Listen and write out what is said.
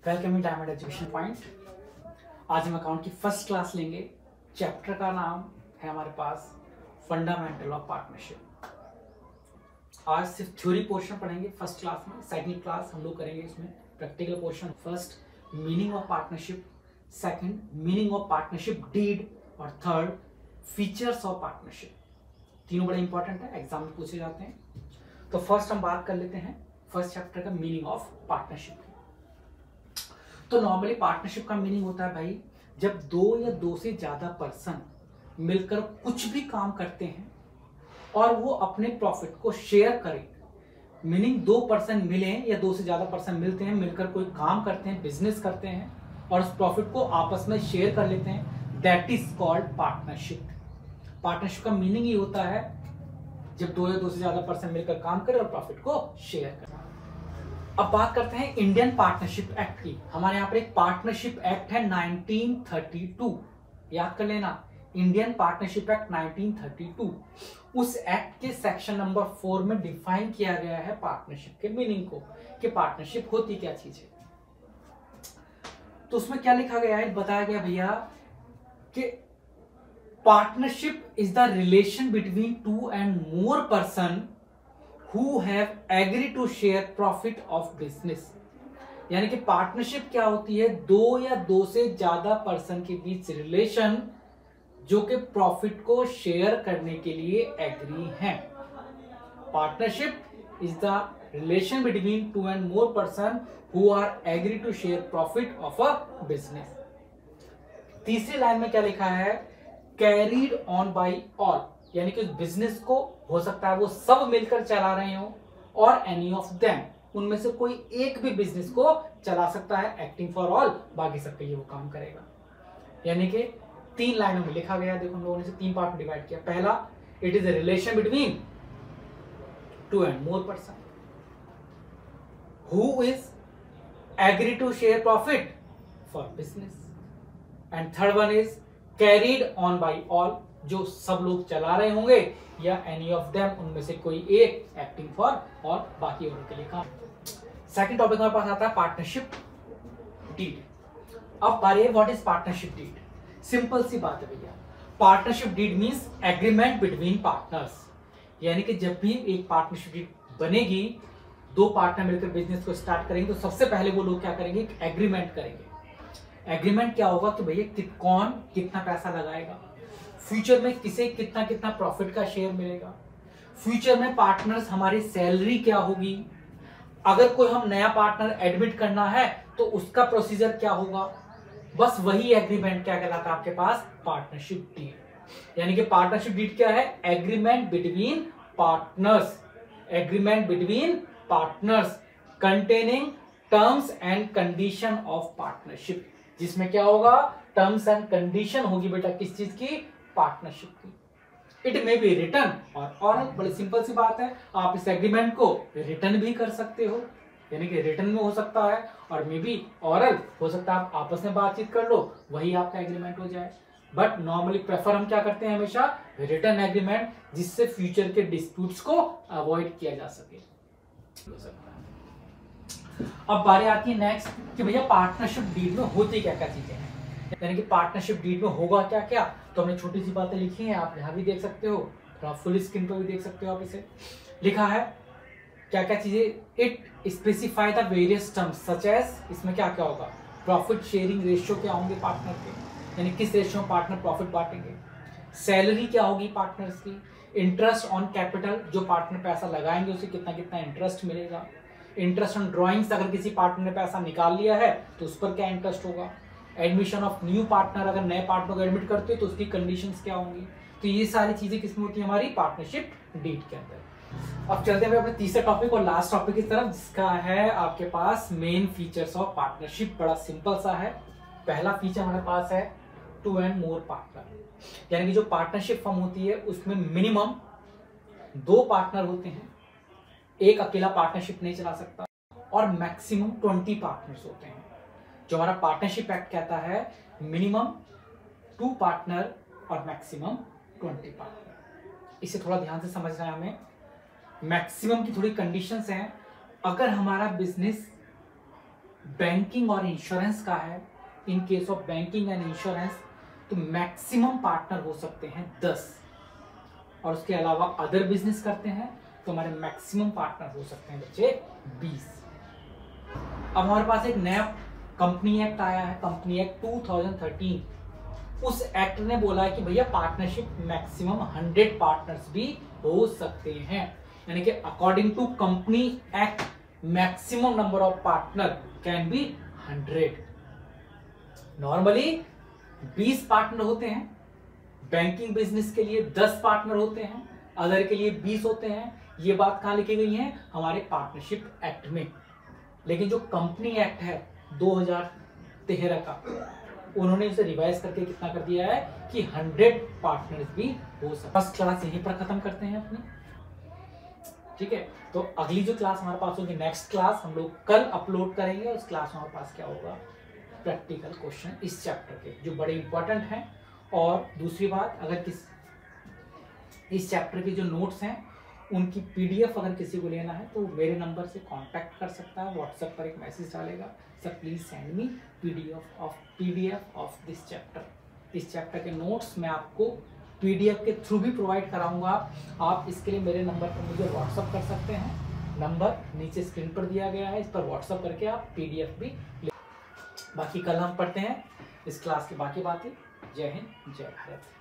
Welcome in diamond education point. आज हम account की फर्स्ट क्लास लेंगे। चैप्टर का नाम है हमारे पास फंडामेंटल ऑफ पार्टनरशिप। आज सिर्फ थ्योरी पोर्शन पढ़ेंगे फर्स्ट क्लास में। सेकंड क्लास हम लोग करेंगे इसमें practical portion. First meaning of partnership, second meaning of partnership deed और थर्ड फीचर्स ऑफ पार्टनरशिप। तीनों बड़े इंपॉर्टेंट है, एग्जाम में पूछे जाते हैं। तो फर्स्ट हम बात कर लेते हैं फर्स्ट चैप्टर का मीनिंग ऑफ पार्टनरशिप। तो नॉर्मली पार्टनरशिप का मीनिंग होता है भाई, जब दो या दो से ज्यादा पर्सन मिलकर कुछ भी काम करते हैं और वो अपने प्रॉफिट को शेयर करें। मीनिंग दो पर्सन मिले या दो से ज्यादा पर्सन मिलते हैं, मिलकर कोई काम करते हैं, बिजनेस करते हैं और उस प्रॉफिट को आपस में शेयर कर लेते हैं। That is called partnership. Partnership का मीनिंग ही होता है जब दो या दो से ज्यादा पर्सन मिलकर काम करें और प्रॉफिट को शेयर करें। अब बात करते हैं इंडियन पार्टनरशिप एक्ट की। हमारे यहाँ पर एक पार्टनरशिप एक्ट है 1932, याद कर लेना, इंडियन पार्टनरशिप एक्ट 1932। उस एक्ट के सेक्शन नंबर 4 में डिफाइन किया गया है पार्टनरशिप के मीनिंग को, कि पार्टनरशिप होती क्या चीज है। तो उसमें क्या लिखा गया है, बताया गया भैया कि partnership is the relation between two and more person who have agreed to share profit of business। यानी कि पार्टनरशिप क्या होती है, दो या दो से ज्यादा पर्सन के बीच रिलेशन जो कि प्रॉफिट को शेयर करने के लिए एग्री हैं। Partnership is the relation between two and more person who are agree to share profit of a business. तीसरी लाइन में क्या लिखा है, कैरीड ऑन बाई ऑल, यानी कि उस बिजनेस को हो सकता है वो सब मिलकर चला रहे हो और एनी ऑफ देम, उनमें से कोई एक भी बिजनेस को चला सकता है। एक्टिंग फॉर ऑल, बाकी सबके लिए वो काम करेगा। यानी कि तीन लाइनों में लिखा गया। देखो हम लोगों ने इसे तीन पार्ट में डिवाइड किया। पहला, it is a relation between two and more person who is agree to share profit for business. And third one is carried on by all, जो सब लोग चला रहे होंगे, या एनी ऑफ देम, उनमें से कोई एक एक्टिंग फॉर और बाकी औरों के लिए काम। सेकंड टॉपिक हमारे पास आता है पार्टनरशिप डीड। अब बारे what is partnership deed. Simple सी बात है भैया, partnership deed means agreement between partners. यानी कि जब भी एक पार्टनरशिप डीड बनेगी, दो पार्टनर मिलकर बिजनेस को स्टार्ट करेंगे, तो सबसे पहले वो लोग क्या करेंगे, एक एग्रीमेंट करेंगे। एग्रीमेंट क्या होगा कि भैया कौन कितना पैसा लगाएगा, फ्यूचर में किसे कितना कितना प्रॉफिट का शेयर मिलेगा, फ्यूचर में पार्टनर्स हमारी सैलरी क्या होगी, अगर कोई हम नया पार्टनर एडमिट करना है तो उसका प्रोसीजर क्या होगा। बस वही एग्रीमेंट क्या कहलाता है आपके पास, पार्टनरशिप डीड। यानी कि पार्टनरशिप डीड क्या है, agreement between partners, agreement between partners containing terms and condition of partnership, जिसमें क्या होगा, टर्म्स एंड कंडीशन होगी बेटा किस चीज की, पार्टनरशिप की। इट मे बी रिटन और ऑरल। बड़ी सिंपल सी बात है, आप इस एग्रीमेंट को रिटन भी कर सकते हो, यानी कि रिटन में हो सकता है, और मे बी ऑरल हो सकता है, आप आपस में बातचीत कर लो, वही आपका एग्रीमेंट हो जाए। बट नॉर्मली प्रेफर हम क्या करते हैं, हमेशा रिटन एग्रीमेंट, जिससे फ्यूचर के डिस्प्यूट्स को अवॉइड किया जा सके। अब बारी आती है नेक्स्ट कि भैया पार्टनरशिप डीड में होती क्या क्या चीजें हैं, यानी कि पार्टनरशिप डीड में होगा क्या क्या। तो हमने छोटी सी बातें लिखी हैं, आप यहाँ भी देख सकते हो, आप फुल स्क्रीन पर भी देख सकते हो। आप इसे लिखा है क्या क्या चीजें, it specify the various terms such as, इसमें क्या क्या होगा, प्रॉफिट शेयरिंग रेशियो क्या होंगे पार्टनर के, यानी किस रेशियो में पार्टनर प्रॉफिट बांटेंगे, सैलरी क्या होगी पार्टनर्स की, इंटरेस्ट ऑन कैपिटल, जो पार्टनर पैसा लगाएंगे उसे कितना कितना इंटरेस्ट मिलेगा, इंटरेस्ट ऑन ड्रॉइंग्स, अगर किसी पार्टनर ने पैसा निकाल लिया है तो उस पर क्या इंटरेस्ट होगा, एडमिशन ऑफ न्यू पार्टनर, अगर नए पार्टनर को एडमिट करते हो तो उसकी कंडीशंस क्या होंगी। तो ये सारी चीजें किसमें होती है, हमारी पार्टनरशिप डीड के अंदर। अब चलते हैं अपने तीसरे टॉपिक और लास्ट टॉपिक की तरफ, जिसका है आपके पास मेन फीचर्स ऑफ पार्टनरशिप। बड़ा सिंपल सा है। पहला फीचर हमारे पास है टू एंड मोर पार्टनर, यानी कि जो पार्टनरशिप फॉर्म होती है उसमें मिनिमम दो पार्टनर होते हैं, एक अकेला पार्टनरशिप नहीं चला सकता, और मैक्सिमम 20 पार्टनर्स होते हैं। जो हमारा पार्टनरशिप एक्ट कहता है मिनिमम 2 पार्टनर और मैक्सिमम 20 पार्टनर। इसे थोड़ा ध्यान से समझना है हमें। मैक्सिमम की थोड़ी कंडीशंस हैं। अगर हमारा बिजनेस बैंकिंग और इंश्योरेंस का है, in case of banking and insurance तो मैक्सिमम पार्टनर हो सकते हैं 10, और उसके अलावा अदर बिजनेस करते हैं तो हमारे मैक्सिमम पार्टनर हो सकते हैं बच्चे 20। अब हमारे पास एक नया कंपनी एक्ट आया है, कंपनी एक्ट 2013। उस एक्ट ने बोला है कि भैया पार्टनरशिप मैक्सिमम 100 पार्टनर्स भी हो सकते हैं, यानी कि according to company act maximum number of partner can be 100। Normally 20 partner होते हैं, बैंकिंग बिजनेस के लिए 10 पार्टनर होते हैं, अदर के लिए 20 होते हैं। ये बात कहां लिखी गई है? हमारे पार्टनरशिप एक्ट में। लेकिन जो कंपनी एक्ट है 2013 का, उन्होंने उसे रिवाइज करके कितना कर दिया है कि 100 पार्टनर्स भी हो सकते। फर्स्ट क्लास यहीं पर खत्म करते हैं अपनी, ठीक है। तो अगली जो क्लास हमारे पास होगी, नेक्स्ट क्लास हम लोग कल अपलोड करेंगे। उस क्लास में हमारे पास क्या होगा? प्रैक्टिकल क्वेश्चन इस चैप्टर के जो बड़े इंपॉर्टेंट हैं। और दूसरी बात, अगर इस चैप्टर के जो नोट्स हैं उनकी पीडीएफ अगर किसी को लेना है तो मेरे नंबर से कांटेक्ट कर सकता है, व्हाट्सएप पर एक मैसेज डालेगा, sir please send me PDF of this chapter. इस चैप्टर के नोट्स मैं आपको पीडीएफ के थ्रू भी प्रोवाइड कराऊंगा। आप इसके लिए मेरे नंबर पर मुझे व्हाट्सएप कर सकते हैं, नंबर नीचे स्क्रीन पर दिया गया है, इस पर व्हाट्सएप करके आप पीडीएफ भी ले। बाकी कल हम पढ़ते हैं इस क्लास की बाकी बातें। जय हिंद, जय भारत।